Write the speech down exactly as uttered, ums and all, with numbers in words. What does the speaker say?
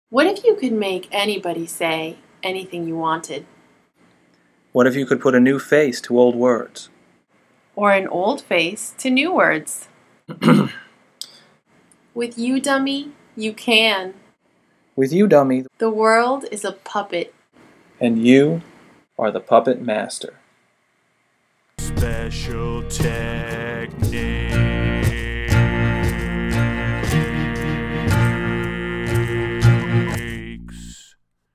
What if you could make anybody say anything you wanted? What if you could put a new face to old words? Or an old face to new words? With uDummy, you can. With uDummy, The world is a puppet. and you are the puppet master. Special test.